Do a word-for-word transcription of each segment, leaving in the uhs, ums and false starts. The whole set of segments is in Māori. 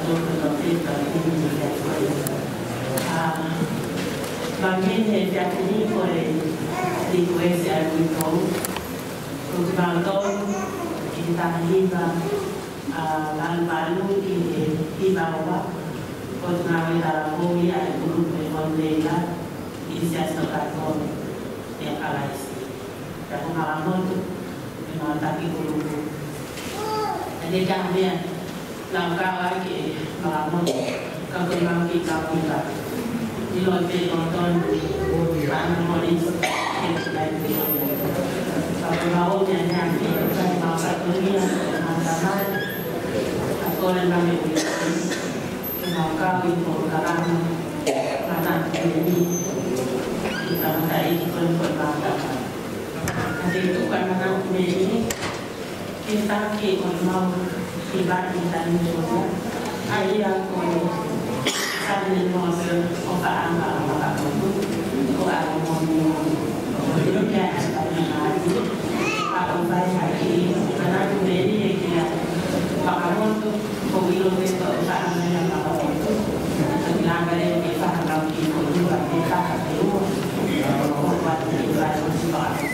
Bangin he fiatini kore di kuese alwito Kutbanton kita hiba balu-balu di hibawa Kutnawi harapomi ay guru pemondela Isias tokaton yang alaisi Kaya maramon Pinataki guru Jadi kami langkah lagi maramon Kagumang kita kita di lote nonton bahan monis kalau mau nyanyi kita mau satunya teman-teman aku dan kami mau kawin mau karang anak ini kita mentai perbatasan nanti itu kan anak ini kita kalau mau tiba kita ini juga ayah aku Kami mengambil obat angka obat itu, obat hormon, itu dia sebanyak lagi. Kalau bayi lagi, karena itu ini dia makanan itu pemilu itu obat angka yang kalau itu, sebilang kali kita kalau kita juga kita itu obat itu ada sebab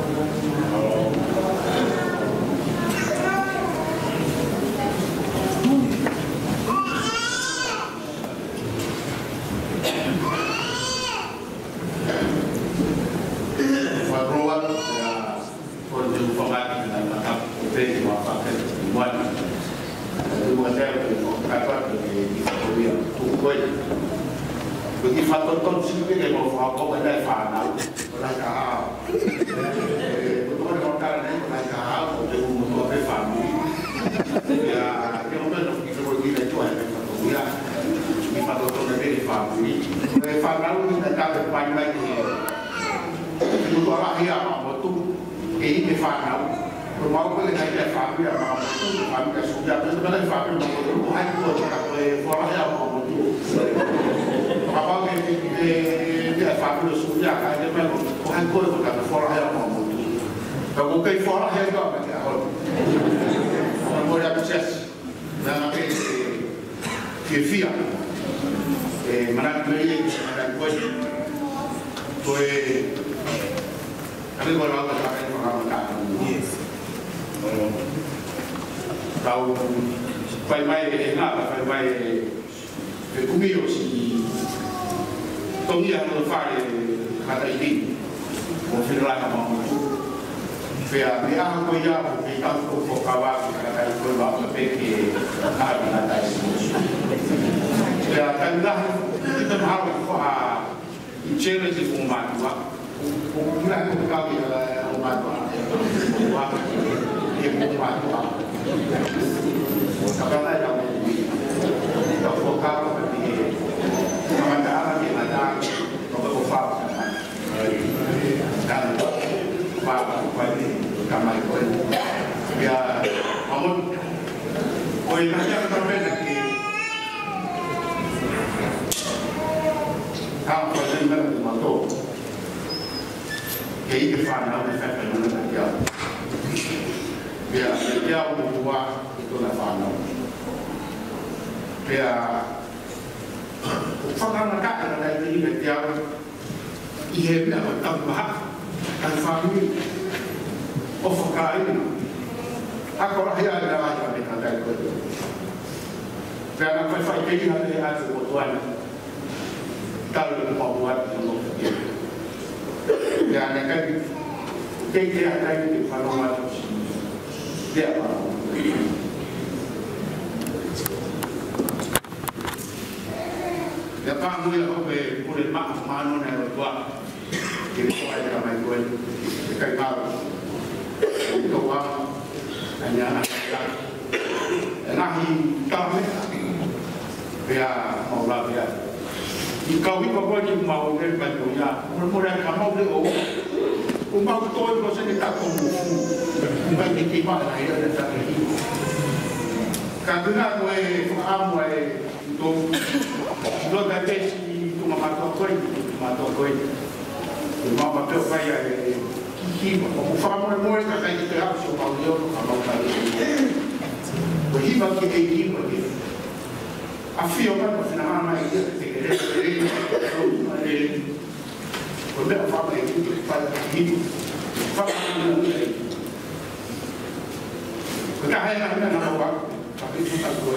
Bagi faktor konsumsi yang mau faktor ada fana, orang kau, betul orang kau ni orang kau, untuk untuk apa family, ya, yang mana nak kita pergi nak jual faktor dia, ini faktor konsumsi family, fana kita tak berpaling lagi, untuk orang yang betul, ini fana, mau boleh kita family apa betul, family sudah, sebenarnya family betul, bukan buat orang yang betul. Apa que dia família suja ada memang bukan kau bukan fora yang mau kalau kau fora yang kau macam apa kalau mau ada proses dan apa que via mana beli mana kau kau kami kalau ada kami orang makan yes tahu pai mai enggak pai mai kumio si Tony hanno fare cada idea o finirà come per mi ha apoiato che tanto può cavare cada cosa perché ha una testa ya tanda kita harus faham cewek si umat wa bukan kami umat wa yang umat wa karena yang kita fokus Kamandaan di mana kalau kufar dan apa bagi kamar kau ya namun kau yang hanya terbaik lagi kalau kau dengar mato kayak kufar nama efek mana dia dia dia buat itu nafano dia Fakar mereka adalah ini media ia bila tambah dan family of fakar ini aku rahia adalah yang mereka tak betul dan apa fakar ini ada kebutuhan kalau mau buat untuk dia dan akan dia akan di format dia ya pak mui aku be kulit mak manu na tua jadi kau ada ramai kau kai mau itu wah hanya ada nahi kami ya mau lah ya kau ini kau ni mau ni bantu ya kemudian kamu ni oh umpam tuan kau sendiri tak tahu bukan dikipah lah itu ada tak lagi kerana kau faham kau untuk lo da pesi tu mama to koi mama to koi mama to koi ya ki ko fa mo mo ka ka ki ta so pa yo ka ma ka ni ko hi ba ki ki ko ki afio ka ko fina mama i te te ke re re ko me fa ma i te fa ki fa ma ni ko ka hai na na na ba ka ki tu ta ko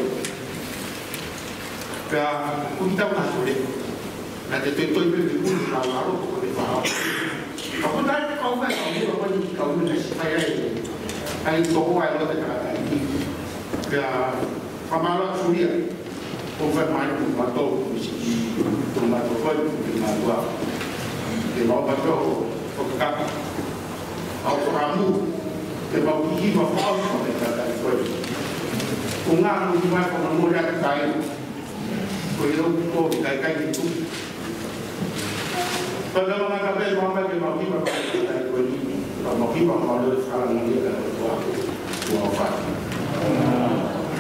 ka ku ta na ko le na te te to i pe ku na la ro ko le fa ka ko ta ko fa ka ni ko ni ka ni na si fa ya ai to ko ai lo te ka ta ni ka fa ma lo su dia o vai mais um batom um batom foi um batom de mau batom o cap ao ramu de mau que vai falar com ele cada coisa um ano que vai para uma mulher que cai foi eu que tô cai cai de tudo quando eu na cabeça vamos ver que mau que vai para cada coisa mau que vai falar de falar não é da tua tua parte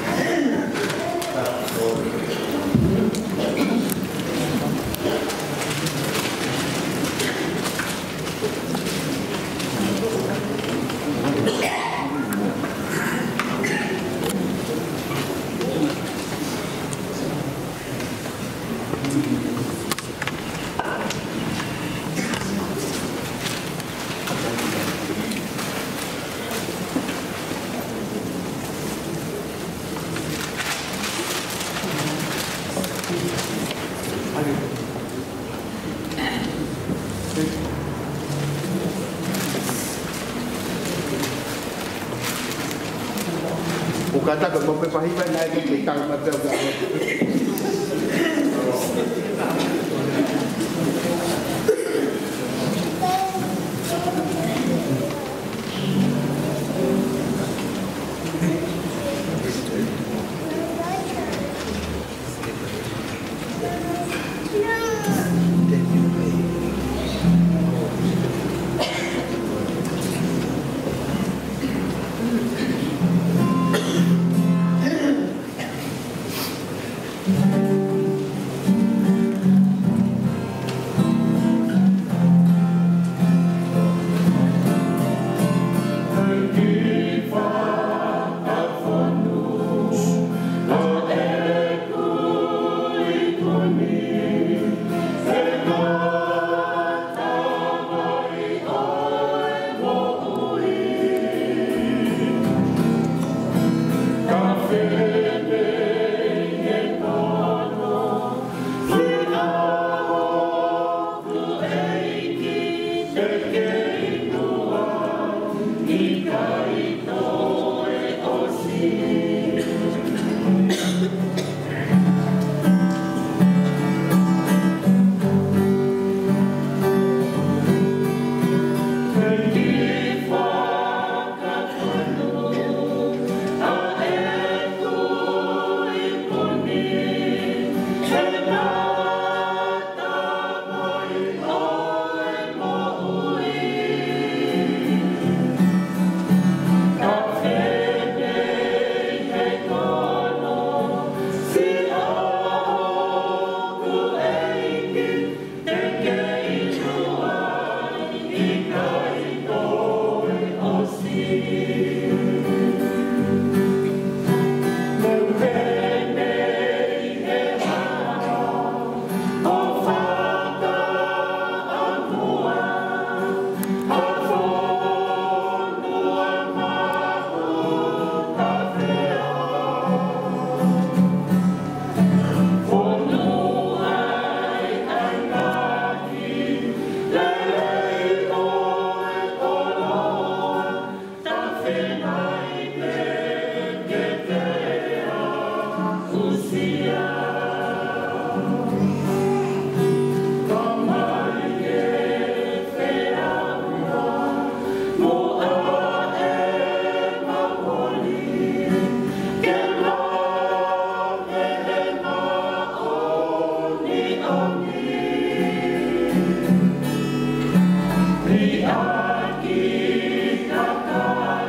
kata ke mau pahiman naik di tang mata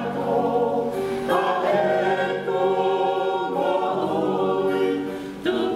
Tu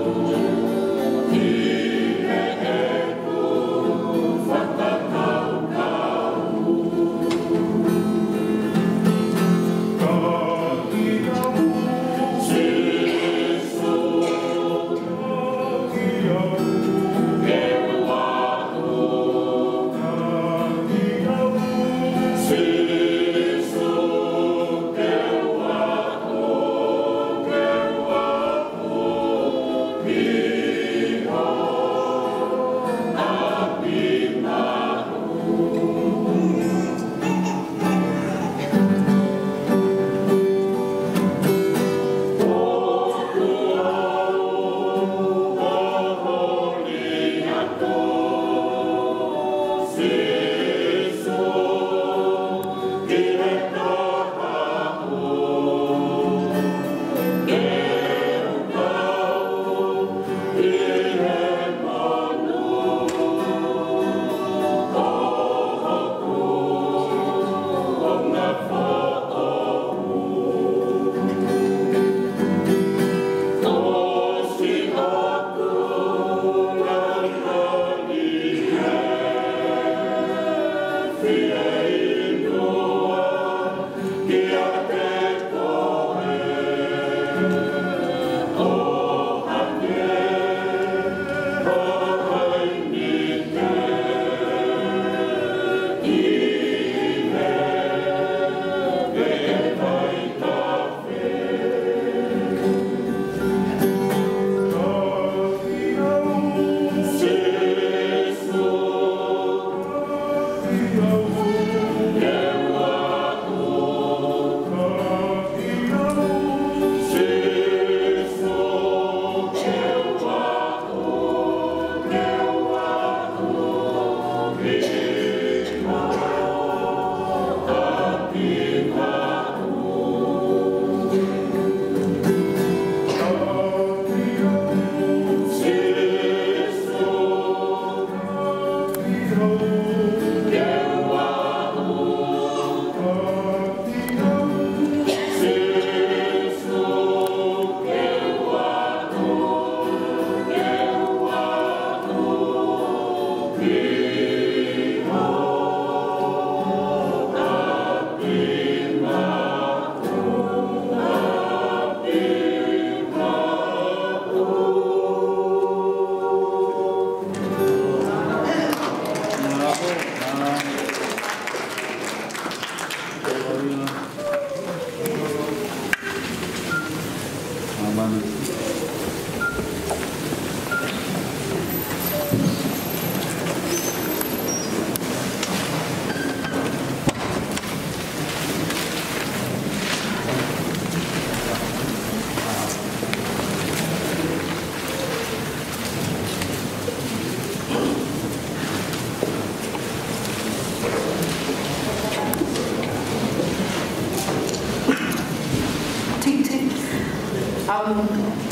Um,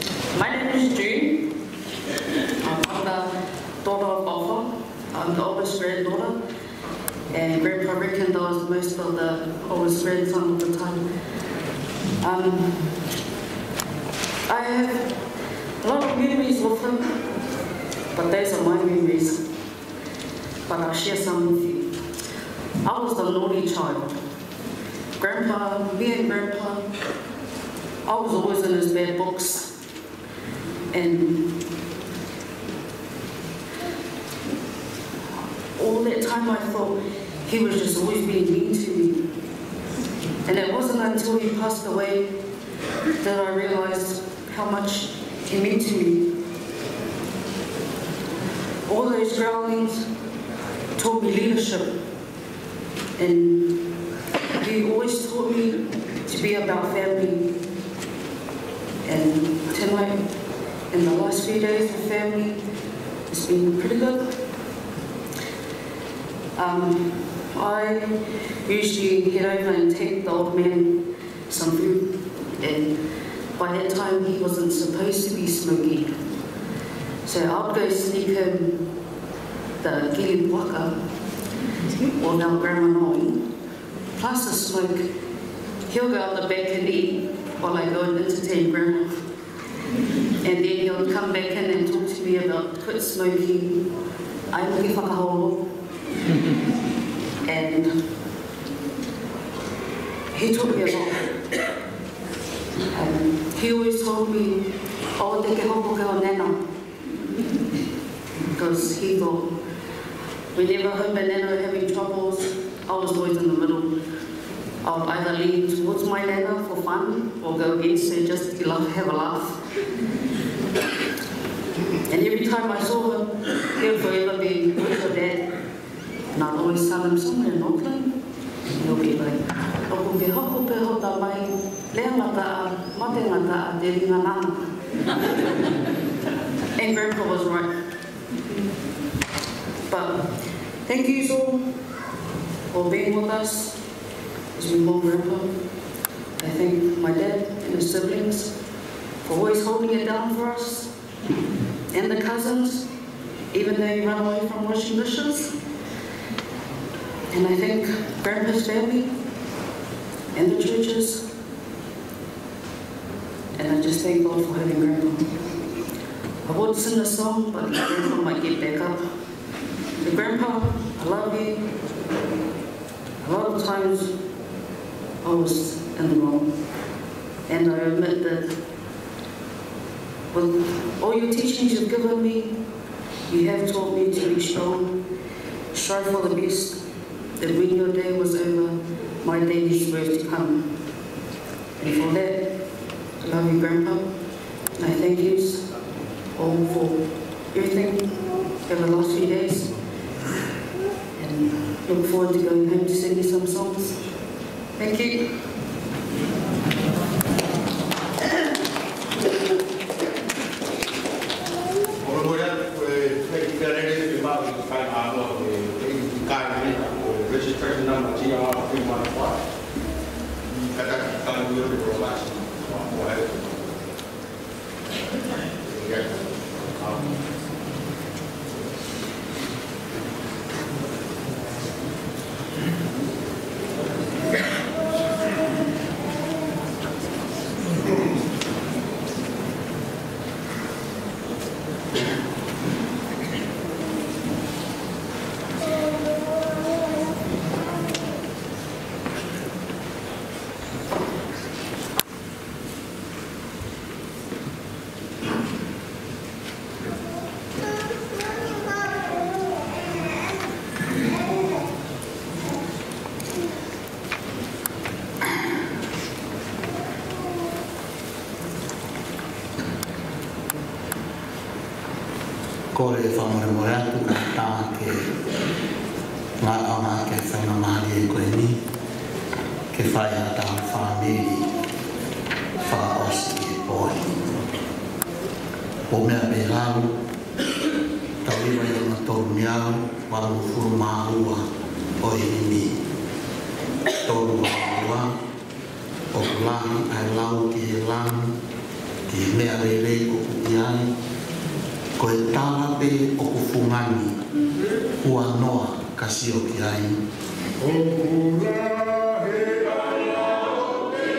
my name is June. I'm the daughter of Alpha. I'm the oldest granddaughter, and Grandpa reckoned I was most of the oldest grandson of the time. Um, I have a lot of memories with him, but those are my memories. But I'll share some with you. I was the naughty child. Grandpa, me and Grandpa, I was always in his bad books, and all that time I thought he was just always being mean to me. And it wasn't until he passed away that I realized how much he meant to me. All those growlings taught me leadership, and he always taught me to be about family. And tonight, in the last few days with family, it's been pretty good. Um, I usually head over and take the old man some food, and by that time he wasn't supposed to be smoking. So I'd go sneak him the kili waka, without grandma knowing, plus the smoke. He'll go out the back and eat while I go and entertain Grandma. And then he'll come back in and talk to me about quit smoking, aimuki whakaholo. And he taught me a lot. Um, he always told me, oh, te ke hoko ke o nena. Because he thought, whenever him and Nana were having troubles, I was always in the middle. I would either lean towards my Nana for fun or go against her just to have a laugh. And every time I saw him, he would forever be with her dad. And I'd always tell him somewhere in Auckland. He'll be like, "Oko ke hoko pe hota mai, lea ngata, mate ngata, te ringa nana." And Grandpa was right. But thank you all for being with us as we mourn Grandpa. I thank my dad and his siblings for always holding it down for us, and the cousins, even though you run away from washing dishes. And I thank Grandpa's family and the churches. And I just thank God for having Grandpa. I would sing a song, but Grandpa might get back up. So Grandpa, I love you. A lot of times I was in the wrong. And I admit that with all your teachings you've given me, you have taught me to be strong, strive for the best, that when your day was over, my day is supposed to come. And for that, I love you, Grandpa. I thank you all for everything over the last few days. And look forward to going home to sing you some songs. Thank you. Registration number G R three one five. Kata kata dulu di promasi. Kore e whamore atu ka tā ke ngā anga ke whainga maari e koe ni ke whai a tā whamiri wha osi e pōi. O mea pe rau, tau iwa i ona tōru miau, waru furu māhua o e nini. Tōru wāua, o kulangi ai lau ki he langi, ki mea rere o kuki ai, ko e tāna pe o kufungani, ua noa kasio ki ai. O kura he ala te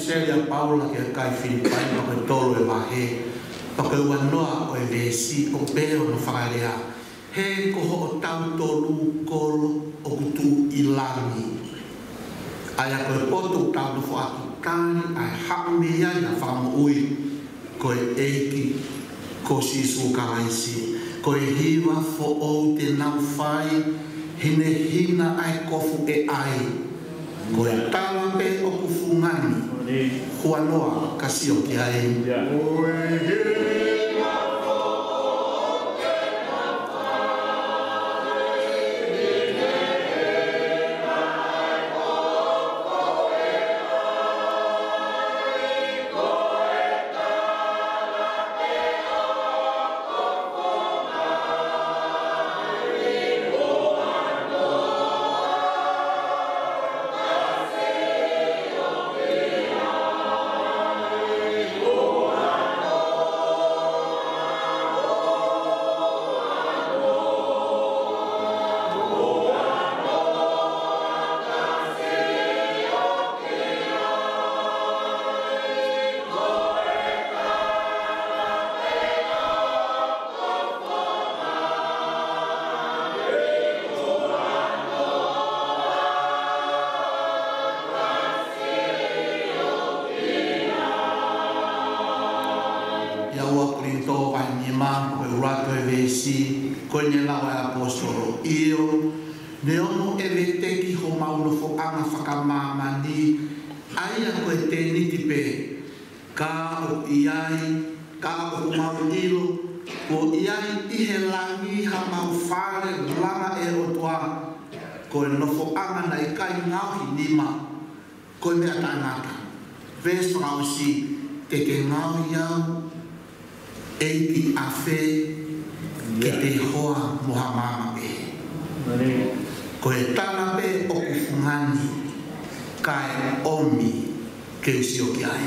Ibselia Paula ke kai Filipai ma ko tolo e mahe. Pa ko wanoa o e vesi o beo no whakaarea. He ko ho o tau tolu kolo o kutu ilani. Ai ko e poto tau no whaatu kani ai haumea na whamo ui. Ko e eiki ko sisu karaisi. Ko e hiwa fo o te nau whai. Hine hina ai kofu e ai. Ko e tala pe o kufungani. Huanoa kasi o ki ai. Koine lawa e apostolo io ne ono e veteki ho maulo fo anga whakamamani aia koe te niti pe ka o iai ka o mau ilo o iai ihe langi ha mau whare langa e o toa koe no fo anga na i kai ngauhi nima koe mea tangata ves whakausi te ke ngauhi au eiki a whe ke te hoa moha mama pe. Ko e tana pe o kufungani kai omi ke usi o ki ai.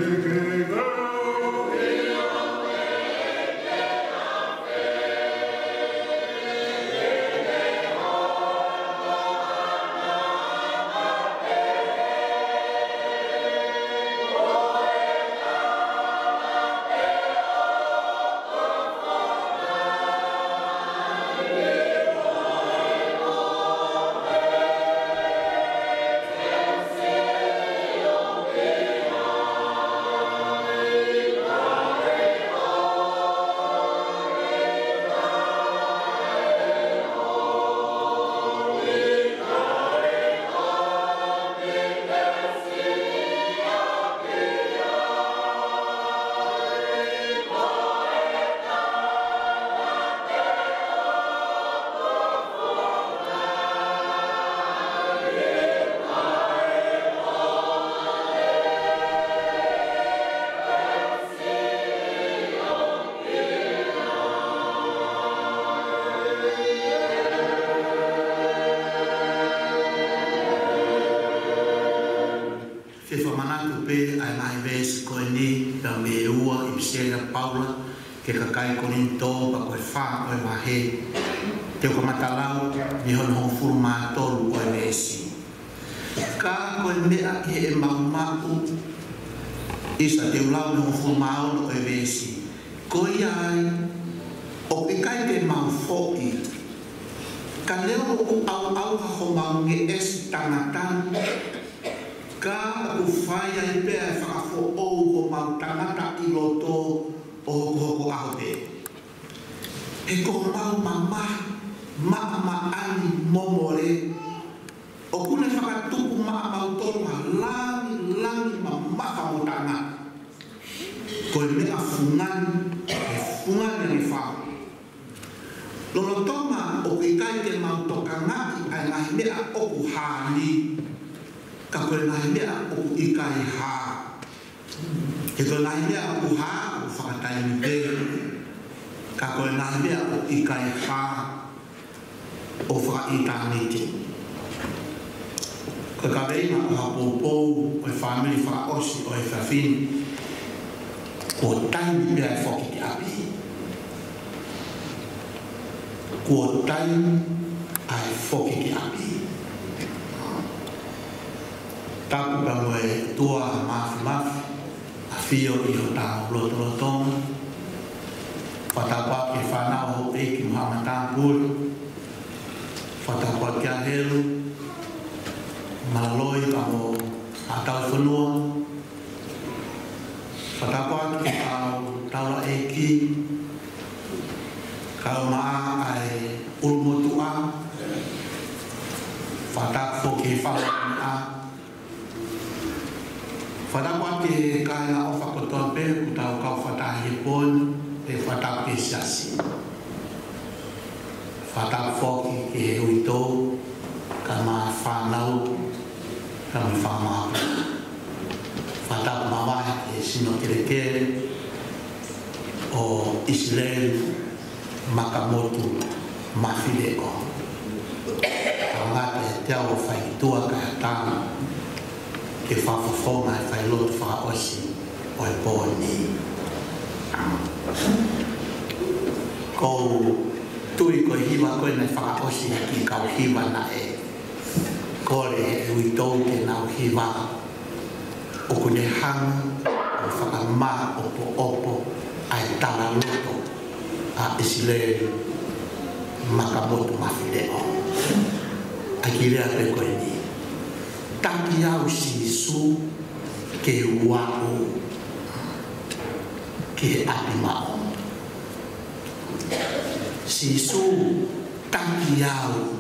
Ke kakai koninto pa koe wha koe wahe te o kamatalau ni hono ho furu mātolu koe mesi ka koe mea ki e maumau isa te ulau ni ho furu māolo koe mesi koe ai o ke kai te mau foki ka leo o au au ha ho mau nge esi tangatan ka u whai ai pēr whakafo ou ho mau tangata i loto o ko ko te e ko mau mama mama ani momore o kune whakatupu maa mau tolu ha langi langi mama whamotanga ko e mea fungani e fungani ni whao lono toma o ke kai te mau toka ngaki ai ngahi mea oku haani ka koe ngahi mea oku ikai haa e koe ngahi mea oku haa whakatai ni te ka koe ngahi mea o ikai haa o whakaitaniti koe ka reina o hapopou o e whamiri whakaosi o e whawhini o taimi mea e whoki te api ko taimi ai whoki te api Whatapu pa moe tua mafi mafi, a fio i o tau loto lotonga. Whatapu ke whanau ho e ki Muhammad Tampuri. Whatapu ke ahelu, malaloi pa mo a tau whanua. Whatapu ke tau taula e ki, kau maa ai ulmotua. Whatapu ke whanau a. Whatapu ke kaya o whakotoa pe, kutau kau whatahi pon, e whatapu ke siasi. Whatapu ke huitou, ka maa whanau, ka maa whamau. Whatapu mawai ke sino kere kere, o Israel Makamotu Mafileko. Ngate te au whai tua ka tāna ke whawhawhonga e whai lotu whaosi o e pōni. Ko tui ko hiwa koe nei whaosi ki kau hiwa na e. Kore e ui tau ke nau hiwa o kune hanga o whakamā opo opo ai tara loto a Israel Makamotu Mafileko. Akirea pe koe ni. Taki au si su ke wau ke api mao. Si su taki au.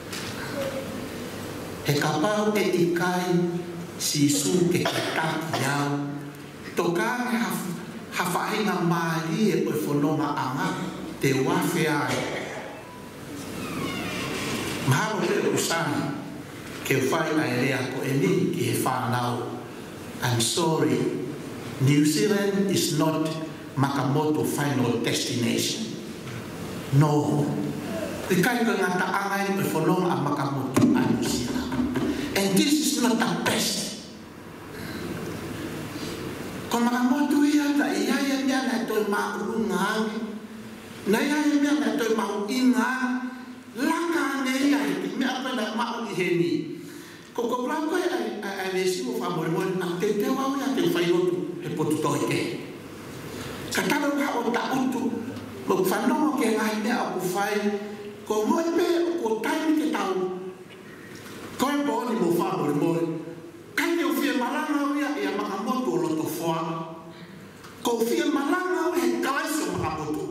He kapau e ikai si su ke taki au. Toka hawhahinga maari e koe whanoma anga te wafe ai. Mahalo te usani ke whai ai rea ko e ni ki he whanau. I'm sorry, New Zealand is not Makamoto final destination. No. Te kai ka ngata angai e whanonga a Makamoto a New Zealand. And this is not the best. Ko Makamoto ia ta iaia mea na toi maurunga. Na iaia mea na toi mauinga. Laka nei ai ki mea pena mau i heni. Ko ko blanco ai ai le simo fa mo mo na te te wa ya te fai lotu e potu toi ke. Ka talo ka o ta utu. Mo fa no ke ngai mea o fai ko mo pe ko tai ke tau. Ko e bo ni mo fa mo mo. Ka te o fie malanga ya ya Makamoto loto foa. Ko fie malanga e kaiso Makamoto.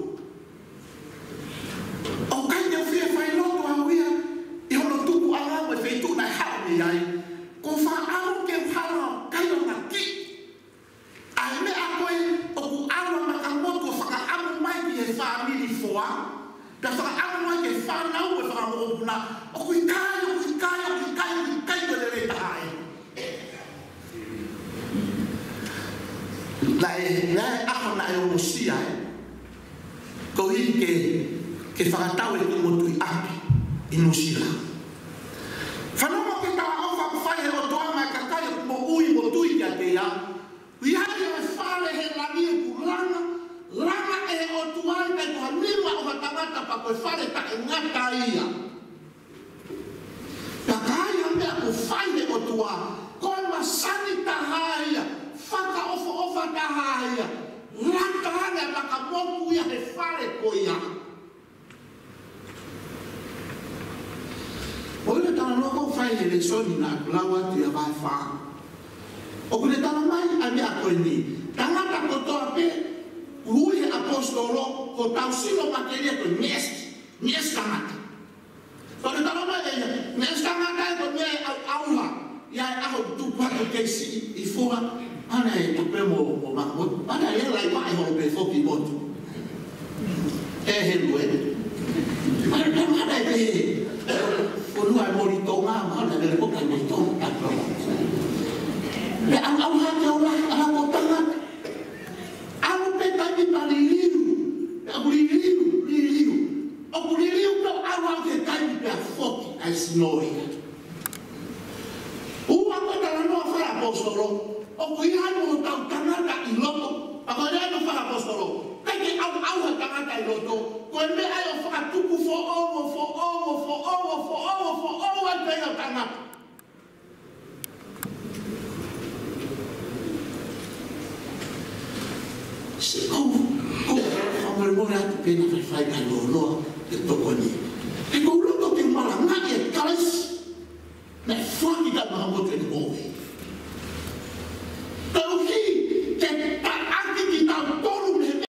O kai te fie fai loto a uia, i hono tupu ala mo e feitu na hao ni ai. Ko wha au ke whala kai o na ki. Ai me a koe o ku awa Makamoto whaka amu mai ki e whamiri foa. Pea whaka amu mai ki e whanau e whaka moopuna. O ku i kai, o ku i kai, o ku i kai, o ku i kai ko le reita ai. La e, la e aho na e o musia e. Ko hi ke ke whakatau e kumotu i api i Nusila. Whanoma ke tawa ofa ku whai he o toa mai kakai o mo ui mo tui kia te ia. Ui hai o e whare he rangi e ku ranga, ranga e he o tuai kai kuha nima o hatangata pa koe whare ta e ngata ia. Ka kai a mea ku whai he o tua, koe masani taha ia, whaka ofa ofa taha ia, ranga hane a Makamotu ia he whare ko ia. O ile tana loko whai he le soni na kulawa tu ya vai wha. O kule tana mai a mea koe ni. Tangata kotoa pe, ui he apostolo, ko tau silo makeria koe nies, nies tangata. Kule tana mai e nies tangata e koe mea au auha. Ia e aho tupatu keisi i fua. Ana e tupe mo Makamoto. Ana e lai mai ho pe foki motu. E he lue. Ana e mana e pe. Kunu ai moritonga, mana e ko kai moritonga. Le au au hate o la ala ko tanga. Au pe tai pali liu. Au liu, liu. O liu ko au au ke kai pe foki ai snoi. U ako tala no fa apostolo. O ko ia no tau tangata i loto. Ako ia no fa apostolo. Kai ke au au tangata i loto. Ko me ai o fa tuku fo o fo o fo o fo o fo o pe tangata. pena fai fai kai lo lo te toko ni. Te ko lo to te mala nga e kalas. Na faki ka ma mo te ni mo.